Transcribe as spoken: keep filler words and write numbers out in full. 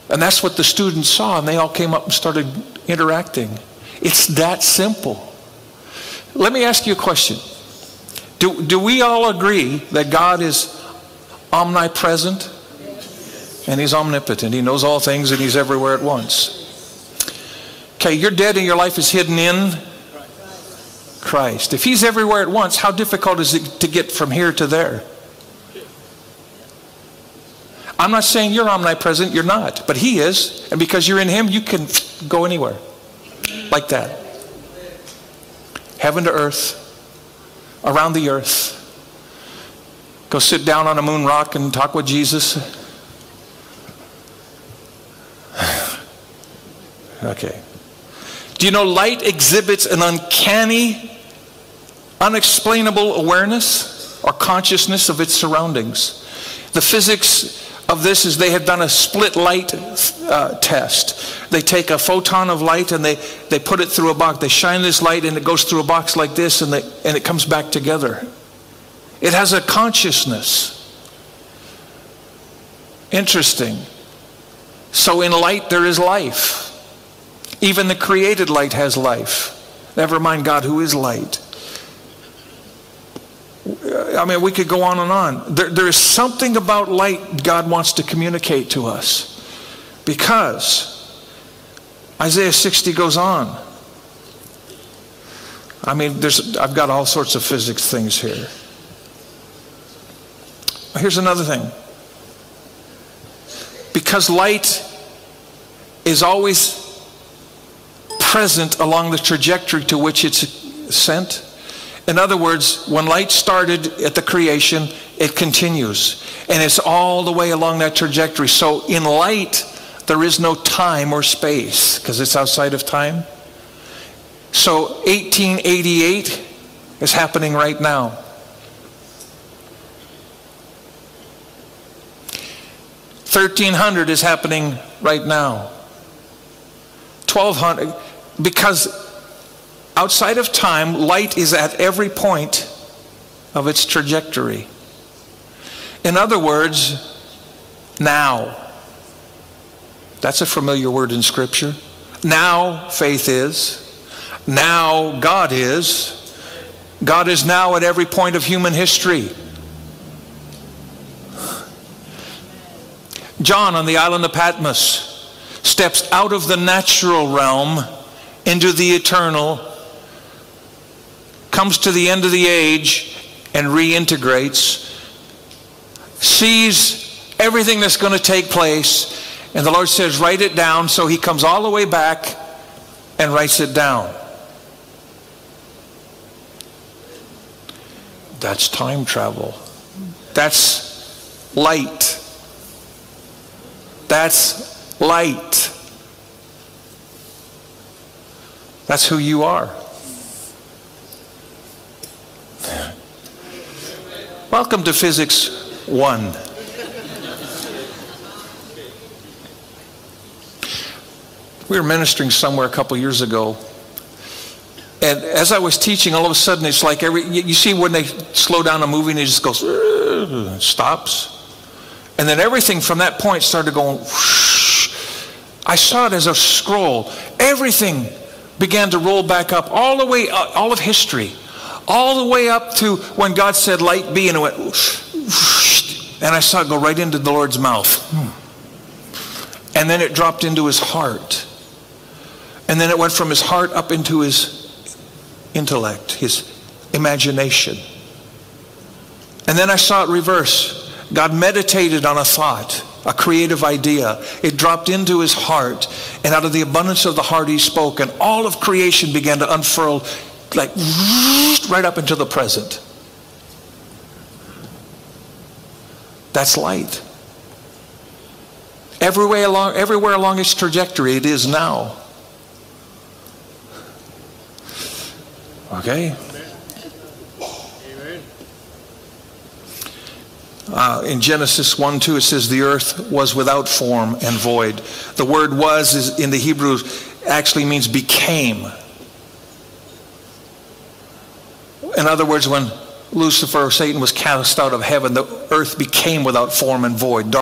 And that's what the students saw, and they all came up and started interacting. It's that simple. Let me ask you a question. Do, do we all agree that God is omnipresent? And he's omnipotent. He knows all things and he's everywhere at once. Okay, you're dead and your life is hidden in Christ. If he's everywhere at once, how difficult is it to get from here to there? I'm not saying you're omnipresent, you're not. But he is. And because you're in him, you can go anywhere. Like that. Heaven to earth. Around the earth. Go sit down on a moon rock and talk with Jesus. Okay. Do you know light exhibits an uncanny, unexplainable awareness or consciousness of its surroundings? The physics of this is they have done a split light uh, test. They take a photon of light and they, they put it through a box. They shine this light and it goes through a box like this and, they, and it comes back together. It has a consciousness. Interesting. So in light there is life. Even the created light has life. Never mind God who is light. I mean, we could go on and on. There, there is something about light God wants to communicate to us. Because Isaiah sixty goes on. I mean, there's, I've got all sorts of physics things here. Here's another thing. Because light is always present along the trajectory to which it's sent. In other words, when light started at the creation, it continues. And it's all the way along that trajectory. So in light, there is no time or space because it's outside of time. So eighteen eighty-eight is happening right now. thirteen hundred is happening right now. twelve hundred, because outside of time, light is at every point of its trajectory. In other words, now. That's a familiar word in Scripture. Now faith is. Now God is. God is now at every point of human history. John on the island of Patmos steps out of the natural realm into the eternal, comes to the end of the age and reintegrates, sees everything that's going to take place, and the Lord says, write it down. So he comes all the way back and writes it down. That's time travel. That's light. That's light. That's who you are. Welcome to Physics one. We were ministering somewhere a couple years ago, and as I was teaching, all of a sudden it's like every, you see when they slow down a movie and it just goes, stops. And then everything from that point started going whoosh. I saw it as a scroll. Everything began to roll back up all the way, all of history, all the way up to when God said, light be, and it went whoosh, and I saw it go right into the Lord's mouth. And then it dropped into his heart. And then it went from his heart up into his intellect, his imagination. And then I saw it reverse. God meditated on a thought, a creative idea. It dropped into his heart, and out of the abundance of the heart he spoke, and all of creation began to unfurl like right up into the present. That's light. Everywhere along, everywhere along its trajectory, it is now. Okay? Uh, in Genesis one two it says the earth was without form and void. The word was is in the Hebrew actually means became. In other words, when Lucifer or Satan was cast out of heaven, the earth became without form and void.